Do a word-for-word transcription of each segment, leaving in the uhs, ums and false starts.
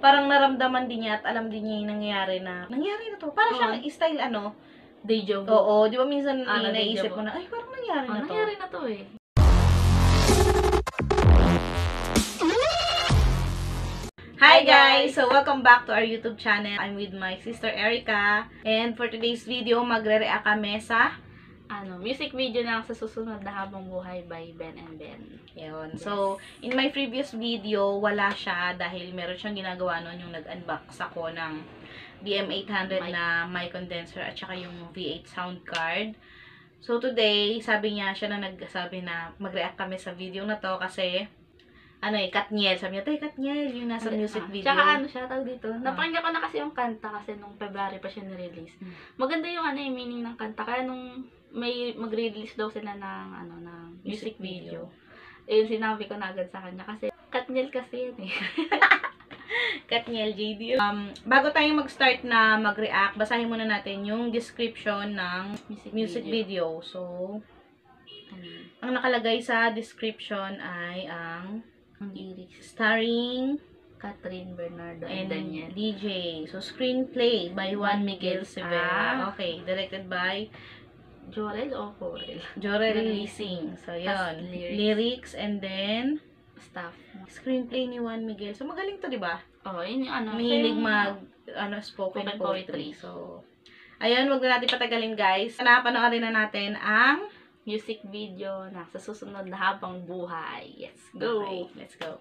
parang naramdaman din niya at alam din niya yung nangyayari na, nangyari na to. Parang Oo. siyang style ano, Deja vu. oo, di ba minsan Ah, eh, naisip na-deja vu. ko na, ay parang nangyari Oh, na to. nangyari na to eh. Hi guys! So, welcome back to our YouTube channel. I'm with my sister Erica. And for today's video, magre-react kami sa Ano, music video ng Sa Susunod na Habang Buhay by Ben and Ben. yun. Yes. So, in my previous video, wala siya dahil meron siyang ginagawa noon yung nag-unbox ako ng B M eight hundred Mic. na mic condenser at saka yung V eight sound card. So, today, sabi niya, siya na nagsabi na mag-react kami sa video na to kasi ano eh, Katniel. Sabi niya, tay, Katniel, yung nasa music Ah, video. Tsaka ano siya, tawag dito. Napakinggan ko na kasi yung kanta kasi nung February pa siya nirelease. Hmm. Maganda yung ano yung meaning ng kanta. Kaya nung may mag-release daw sila ng ano ng music, Music video. video. Eh, sinabi ko na agad sa kanya kasi Katniel kasi yan eh. Katniel J D. Um, bago tayo mag-start na mag-react, basahin muna natin yung description ng Music, music video. video. So, Ano, ang nakalagay sa description ay ang ang lyrics. starring Catherine Bernardo and, and Daniel. D J. So, screenplay by Juan Miguel Severa. Ah. Okay, directed by Jorel o Corel? Jorel Releasing. Leasing. So, Tas yun. lyrics. Lyrics and then Staff. screenplay ni Juan Miguel. So, magaling to, di ba? Oh, yun yung ano. Mahilig siya yung- mag, ano, spoken Spoken poetry. poetry. So, ayun, wag na natin patagalin, guys. Napanoorin na natin ang music video na Sa Susunod na Habang Buhay. Yes, go! Okay, let's go.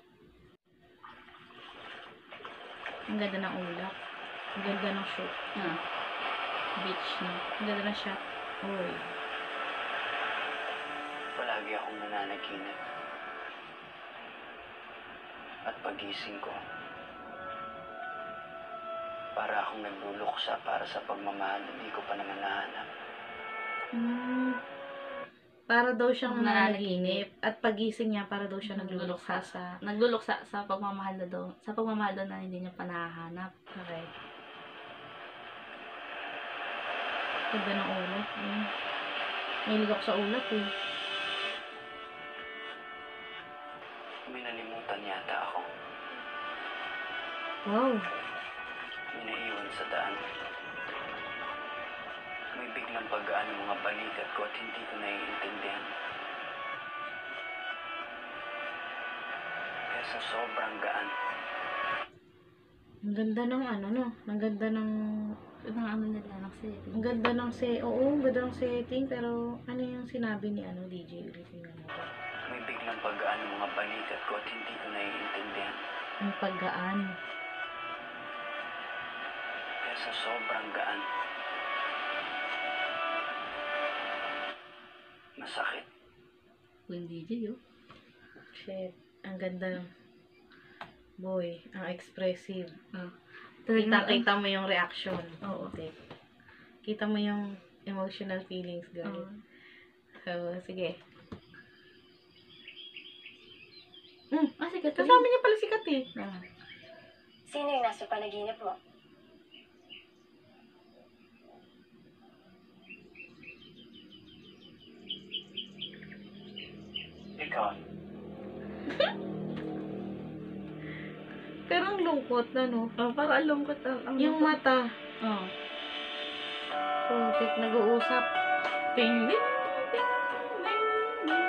Ang ganda ng ulap. Ang ganda ng shoot. Ah, beach na. Ang ganda ng shot. Uy. Palagi akong nananaginip. At pagising ko, para akong nagluluksa para sa pagmamahal na di ko pa naman nahanap. Hmm. Para daw siyang Nananaginip. nananaginip. At pagising niya, para daw siya nagluluksa Nagluluksa. sa... Nagluluksa sa pagmamahal na daw. Sa pagmamahal daw na hindi niya pa nahahanap. Okay. Ganda ng ulap. Eh. Mahilig ako sa ulap eh. May nalimutan yata ako. Wow. May naiwan sa daan. May biglang paggaan ng mga balikat ko at hindi ko naiintindihan. Kaya sa sobrang gaan, Ang ganda ng ano no. Ang ganda ng... Ito ang ano nila ng setting. Ang ganda ng se... Oo, ang ganda ng setting. Pero ano yung sinabi ni ano, D J? Ulitin nga natin. may biglang paggaan ng mga balikat ko at hindi ko naiintindihan. Ang paggaan. Kaya sa sobrang gaan, masakit. Yung D J, oh. Shit. Ang ganda ng... Boy, ang expressive. Ah. Kita-kita mo yung reaction. Oo. Okay. Kita mo yung emotional feelings, guys. Oo. So, sige. Mm. Ah, sige. Kasama niya pala si Kat eh. Ah. Sino yung nasa panaginip mo? Ikaw, Pero ang lungkot na, no? Oh, para lungkot ang... ang Yung lungkot. mata. Oh. Putik, nag-uusap. Ting, ding, ding, ding, ding.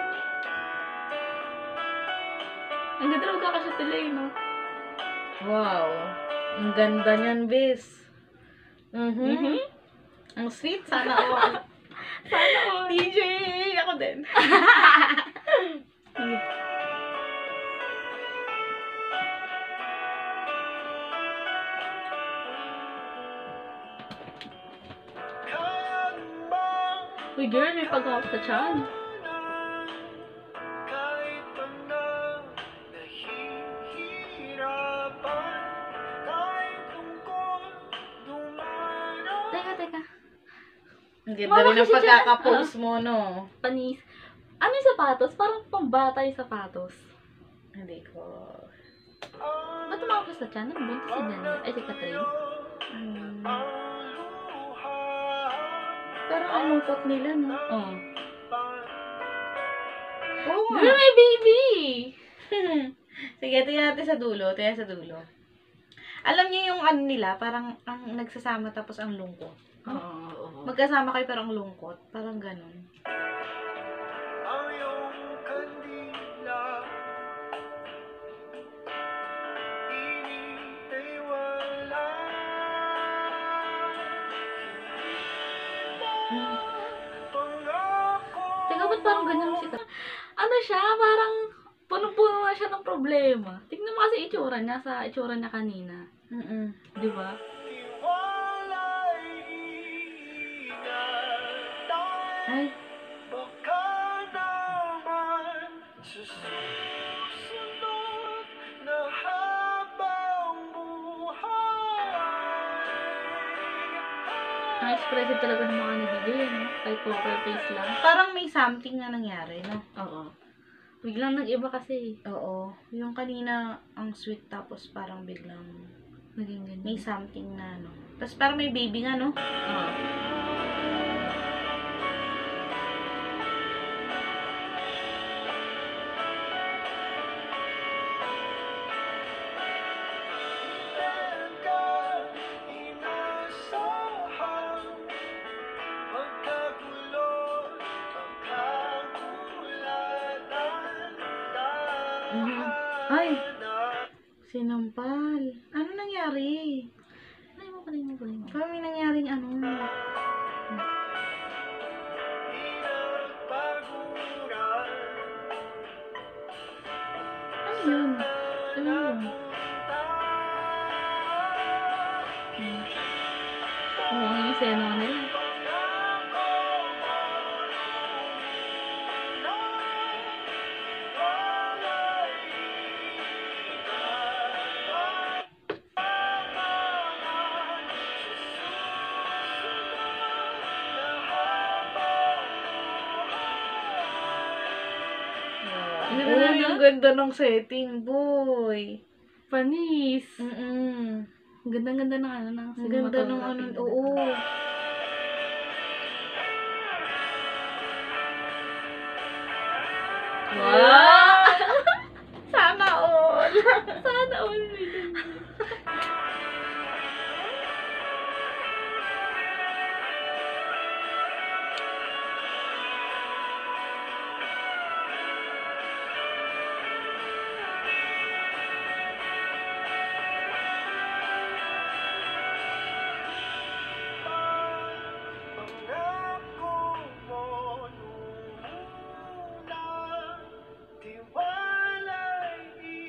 Ang ganda na magkakasya sila eh, no? Wow. Ang ganda niyan, bes. Mhm. Mhm. Ang sweet. Sana all. Sana all. D J! Ako din. Uy, girl, may pag-out sa tiyan. kahit anong nahihirapan, kahit lungkot, dumarating. Teka, teka. Ang ganda Mama, rin ang kasi dyan- pagkakapose mo, no? Panis. Ano yung sapatos? Parang pambata yung sapatos. Hindi ko... Ba't tumawag ka sa tiyan? Ano buntis si Daniel? Ay, si Catherine. Hmm. Pero ang lungkot nila, no? Oh. Oo nga. Girl, may baby! Sige, tingnan natin sa dulo. Tingnan sa dulo. Alam niyo yung ano nila, parang ang nagsasama tapos ang lungkot. Oo, oo, oo. Magkasama kayo pero ang lungkot. Parang ganun. Ang iyong kandila, init ay wala. Hmm. Pangako Teka, ba't parang ganyan si Kat? Ano siya, parang punong-puno na siya ng problema. Tignan mo kasi itsura niya sa itsura niya kanina. Mm-mm. Di ba? Tiwala'y ingatan. Ay, Baka naman susunod na habang buhay. Ang expressive talaga ng mga nabigay, no? Kahit poker face lang. parang may something na nangyari, no? Oo. Biglang nag-iba kasi. Oo. Yung kanina, ang sweet tapos parang biglang Naging ganyan. may something na, no? Tapos parang may baby nga, no? Oo. Teka, inasahan, magkagulo, magkakulatan, Mhm. Ay, sinampal. Ano nangyari? Ay mo, palay mo, palay mo. Parang may nangyaring ano. pinagpaguran, Ano yun? Ano yun? Oo, ang eksena nila. Ang ganda Uy, na, ang ganda ng setting, boy. Panis. Mm-mm. Ang ganda-ganda ng ano, ng Ang ganda ng ano, cinematography. oo. Wow! Sana all. Sana all may ganyan. Pangako mo nung una, tiwala'y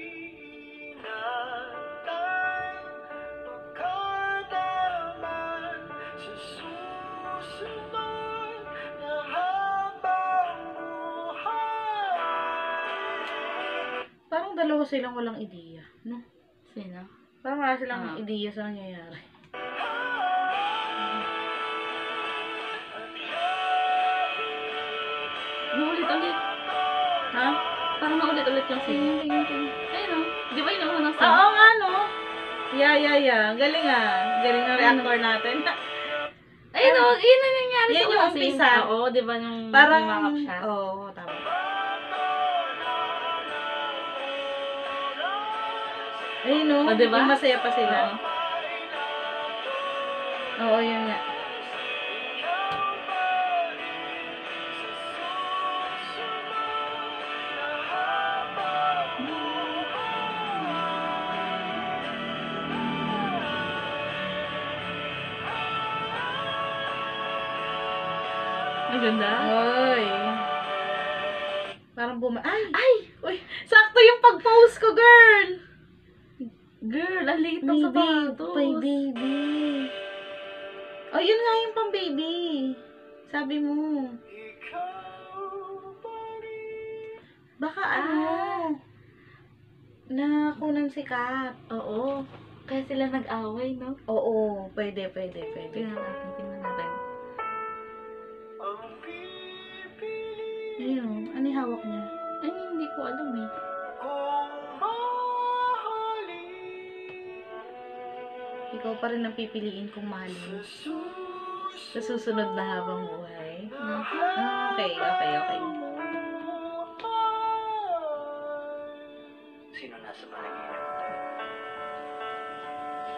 iingatan. Baka naman sa susunod na habang buhay. Parang dalawa silang walang ideya, no? Sino? Parang wala silang Ah. ideya sa nangyayari. Naulit-ulit. Ha? Parang naulit-ulit yung scene. Ayun o. Di ba yun ang unang scene? Oo nga, no? Yeah, yeah, yeah. Galing ah. Galing ng reactor natin. Ayun o. Yun ang nangyari Yan sa yung unang scene. umpisa. Oo, di ba yung Parang, yumakap siya? oo, tama. Ayun, no? O, diba? Yung masaya pa sila. Oo. Oo, yun nga. Ang ganda. Oy. Parang buma... Ay! Ay! Uy! Sakto yung pag-pose ko, girl! Girl, ang liit ng Baby, sapatos. pay baby. Oh, yun nga yung pang baby. Sabi mo. Baka ano, nakunan si Kat. Oo. Kaya sila nag-away, no? Oo, pwede, pwede, pwede. Tingnan natin, tingnan natin. Ayun, ano yung hawak niya? Ay, hindi ko alam eh. Ikaw pa rin ang pipiliin kung mahalin. Sa susunod na habang buhay. Ah, okay, okay, okay. Sino nasa panaginip?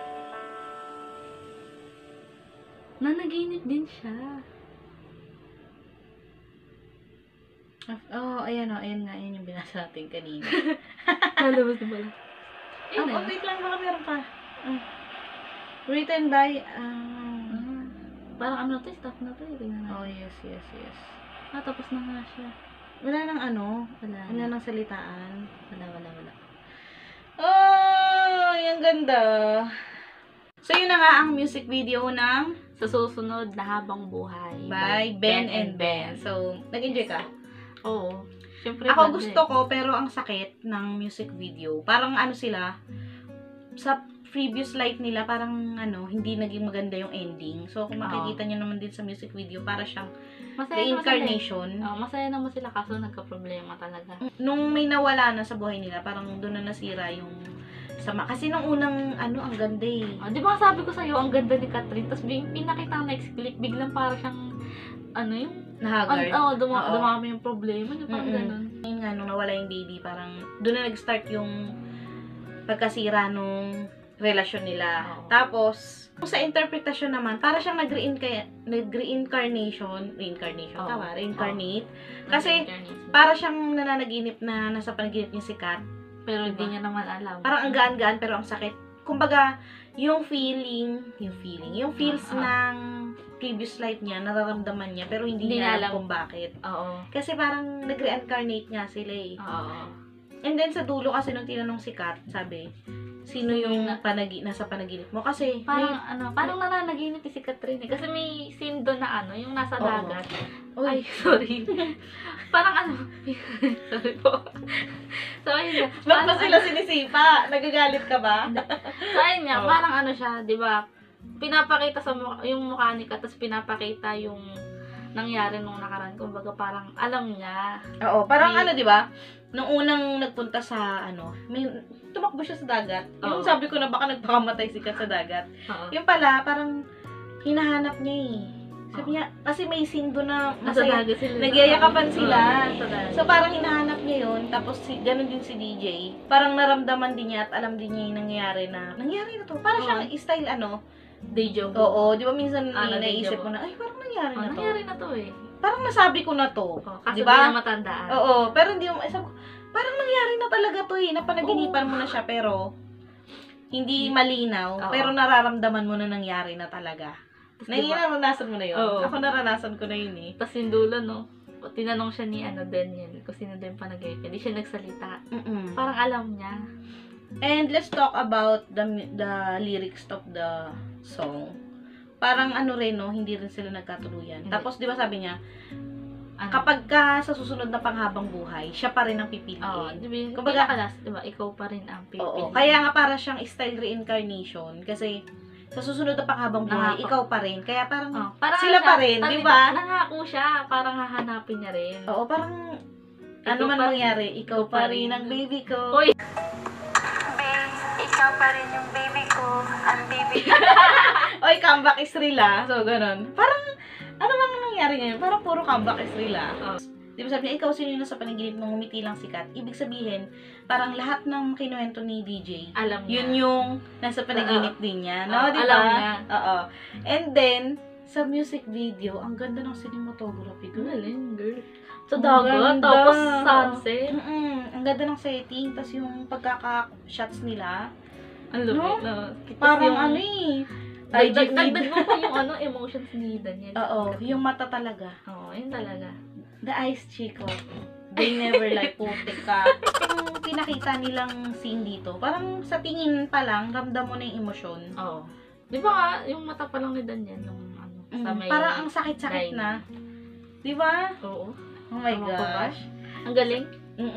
Nanaginip din siya. Oh, ayan o. Ayan nga. Ayan yung binasa natin kanina. Lalabas na pala. Ayun Oh, na. oh, wait lang. Baka meron pa. Ah. Written by... ah, Ah, parang ano to, stop na to. Eh. Tingnan natin. oh, yes, yes, yes. Ah, tapos na nga siya. Wala nang ano. Wala. Wala nang salitaan. Wala, wala, wala. Oh, yung ganda. So, yun na nga ang music video ng Sa susunod na habang buhay. by Ben and Ben. So, nag-enjoy ka? Oo. Siyempre, Ako banda gusto eh. ko, pero ang sakit ng music video. Parang ano sila, sa previous life nila, parang ano, hindi naging maganda yung ending. So, kung makikita nyo naman din sa music video, para siyang Masaya naman sila. reincarnation. eh. Oh, masaya naman sila kaso nagka-problema talaga. Nung may nawala na sa buhay nila, parang doon na nasira yung sama. Kasi nung unang, ano, ang ganda eh. Oh, di ba sabi ko sa'yo, ang ganda ni Catherine. Tapos big, pinakita ang next clip, biglang para siyang, ano yung, Nahaggard. an, oh, duma, Oo. dumami yung problema niya, parang Mm-mm. ganun. Yun nga, nung nawala yung baby, parang doon na nag-start yung pagkasira nung relasyon nila. Oo. Tapos, kung sa interpretasyon naman, para siyang nag-reinca- nag-reincarnation, reincarnation, Oo. tama? Reincarnate. Kasi, Reincarnation. para siyang nananaginip na nasa panaginip niya si Kat. Pero hindi diba? niya naman alam. Parang ang gaan-gaan, pero ang sakit. Kumbaga, yung feeling, yung feeling, yung feels Ah, ah. ng previous life niya, nararamdaman niya, pero hindi, Hindi niya niya alam alam. kung bakit. Oo. Kasi parang nag-reincarnate nga sila eh. Oo. And then sa dulo kasi nung tinanong si Kat, sabi, sino yung Na- panagi nasa panaginip mo? Kasi Parang may, ano, parang nananaginip si Catherine eh. Kasi may scene doon na ano, yung nasa Oo. dagat. Uy. Ay, sorry. parang ano, sorry po. So, ayun nga. ba't ba Parang sila ano- sinisipa? Nagagalit ka ba? So, ayun nga, Oo. parang ano siya, di ba? Pinapakita sa mukha, yung mukha ni Kat, tapos pinapakita yung nangyari nung nakaraan. Kumbaga, parang alam niya. Oo, parang May- ano, di ba? Nung unang nagpunta sa, ano, may, tumakbo siya sa dagat. Yung Oo. sabi ko na baka nagpakamatay si Kat sa dagat. Oo. Yung pala, parang hinahanap niya eh. Sabi Oo. niya, kasi may scene doon na Nasa masaya. dagat sila. Nagyayakapan sila. Oo, nasa dagat. So, parang hinahanap niya yun. Tapos, si, ganun din si D J. Parang naramdaman din niya at alam din niya yung nangyari na, nangyari na to. Parang Oo. siyang style, ano. Deja vu. Oo, di ba minsan Ano, naisip deja vu. mo na, ay, parang nangyari Oh, na to. nangyari na to eh. Parang nasabi ko na to. Oh, kaso di di ba? na matandaan. Oo, pero hindi mo, sabi ko, parang nangyari na talaga to eh. Napanaginipan mo na siya, pero hindi malinaw. Oo. Pero nararamdaman mo na nangyari na talaga. Tas di ba- Naranasan mo na yun. Oo. Ako naranasan ko na yun eh. Tas yung dulo, no? Tinanong siya ni ano Daniel kung sino din panagay. Hindi siya nagsalita. Mm-mm. Parang alam niya. And let's talk about the the lyrics of the song. Parang ano rin, no, hindi rin sila nagkatuluyan. Hindi. Tapos, di ba sabi niya, Ano? kapag ka sa susunod na panghabang buhay, siya pa rin ang pipiliin. Oo, di ba? Kumbaga- Kumbaga, di ba? Ikaw pa rin ang pipili. Oo. Kaya nga para siyang style reincarnation. Kasi, sa susunod na panghabang buhay, Nangako. ikaw pa rin. Kaya parang, Oh, parang Sila ano pa siya, rin, ah, di ba? Nangako siya, parang hahanapin niya rin. oo, parang, Ikaw ano man pa- mangyari, ikaw ikaw pa pa rin rin. ang baby ko. Hoy! Babe, ikaw pa rin yung baby ko. Ang baby ko. Oy, comeback is real ah. So, ganun. Parang, ano bang nangyari ngayon? Parang puro comeback is real ah. Oh. Di ba sabi niya, ikaw sino yung nasa panaginip mong ngumiti lang sikat? Ibig sabihin, parang lahat ng kinuwento ni D J, Alam niya. yun yung nasa panaginip din niya. No, Oo, di alam ba? niya. Oo. And then, sa music video, ang ganda ng cinematography ko. Galing, girl. Sa Ang dagat, ganda. tapos sunset. Mm-mm. Ang ganda ng setting, tas yung pagkaka-shots nila. Ang lupit, No? no? Tapos Parang yung- ano eh. I G Dagdag, feed. dagdag mo pa yung ano, emotions ni Daniel. Oo, yung mata talaga. Oo, yun talaga. The eyes, Chico. They never like putik ka. Yung pinakita nilang scene dito, parang sa tingin pa lang, ramdam mo na yung emosyon. Oo. Di ba nga, yung mata pa lang ni Daniel, yung ano, sa Mm, may... parang ang sakit-sakit line. na. Di ba? Oo. Oh my Tama ko ba? gosh. Ang galing.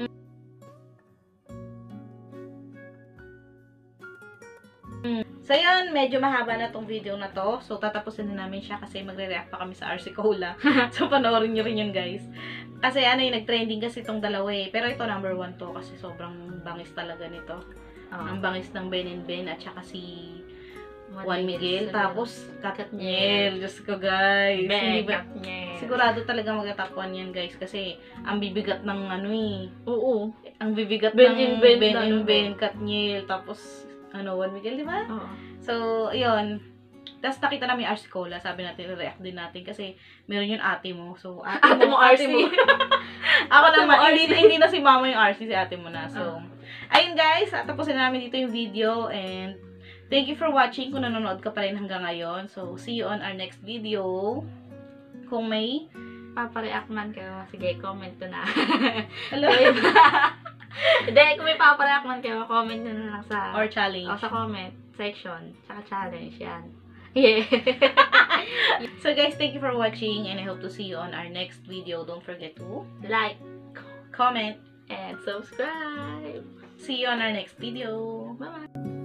So yun, medyo mahaba na tong video na to. So tatapusin na namin siya kasi magre-react pa kami sa R C Cola. So panoorin nyo rin yun guys. Kasi ano yung nag-trending kasi itong dalawa eh. Pero ito number one to kasi sobrang bangis talaga nito. Oo. Ang bangis ng Ben and Ben at saka si Juan Juan Miguel. Miguel. Tapos Katniel. Diyos ko guys. Hindi ba? niya. Sigurado talaga mag-top one yan guys. Kasi ang bibigat ng ano eh. Oo. Ang bibigat Ben ng and Ben Ben na and ano. Ben, Katniel. Tapos ano, Juan Miguel, di ba? Oo. So, yun. Tapos nakita namin yung R C Cola. Sabi natin, react din natin kasi meron yung ate mo. So, ate, Ate mo, ate R C. mo. Ako Ate mo, naman, R C. hindi, hindi na si mama yung R C, si ate mo na. So, Ah. ayun guys, tapusin na namin dito yung video and thank you for watching kung nanonood ka pa rin hanggang ngayon. So, see you on our next video. Kung may Papareact man kayo, sige, comment ko na. hello Hindi, kung may papareact man kayo, comment nyo na lang sa, or challenge. o sa comment section, tsaka challenge, yan. Yeah. So guys, thank you for watching and I hope to see you on our next video. Don't forget to Like comment. and subscribe. See you on our next video. Bye-bye.